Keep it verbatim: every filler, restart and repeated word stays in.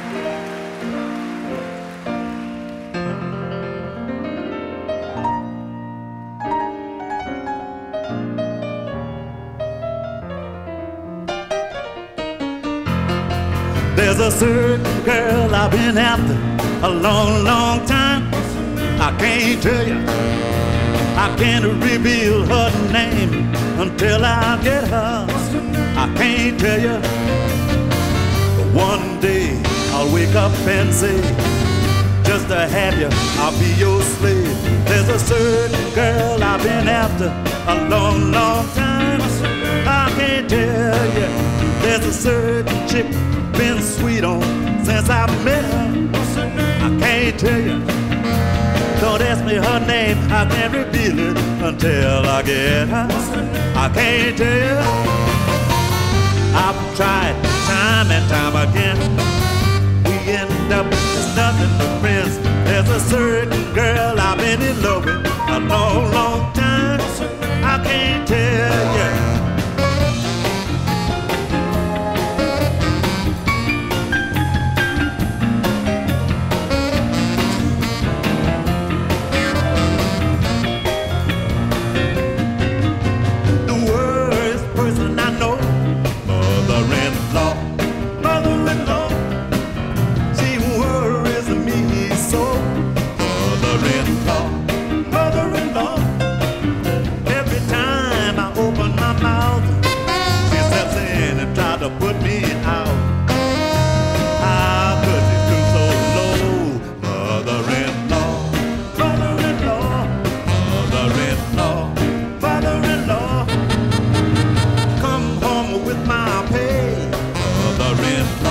There's a certain girl I've been after a long, long time. I can't tell you, I can't reveal her name until I get her. I can't tell you, but one day I'll wake up and say, just to have you, I'll be your slave. There's a certain girl I've been after a long, long time. I can't tell you, there's a certain chick been sweet on since I met her. I can't tell you, don't ask me her name, I can't reveal it until I get her. I can't tell you, I've tried time and time again. We end up as nothing but friends. There's a certain girl I've been in love with a long, long time. I can't tell you. To put me out. How could you do so low? Mother-in-law, mother-in-law, mother-in-law, mother-in-law, come home with my pay. Mother-in-law.